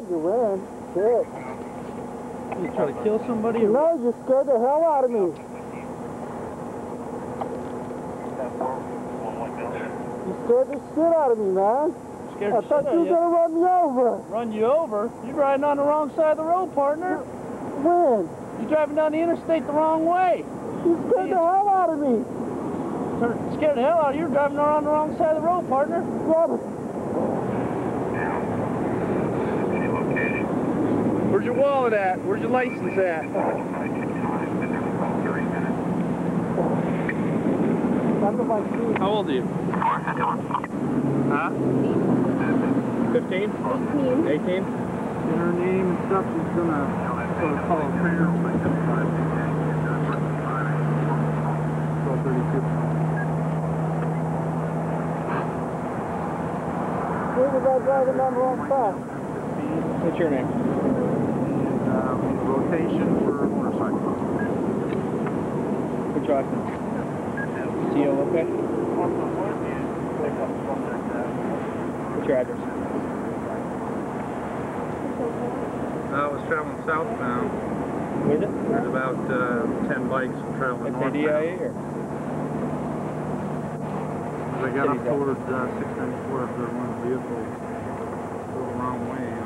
glad you win. Shit. You try to kill somebody? Or no, you scared the hell out of me. You scared the shit out of me, man. Scared I the thought shit you out were going to run me over. Run you over? You're riding on the wrong side of the road, partner. When? You're driving down the interstate the wrong way. You scared the hell out of me. Scared the hell out of you. You're driving around the wrong side of the road, partner. Robert. Where's your wallet at? Where's your license at? How old are you? Huh? 15? 18? And her name and stuff, she's gonna call her parents. 1232. Where was I driving down the wrong path? What's your name? Rotation for motorcycle. Which license? CO, okay? What's your address? I was traveling southbound. What is it? There's about 10 bikes traveling northbound. FADIA or? As I got up towards 694, I observed one vehicle go the wrong way.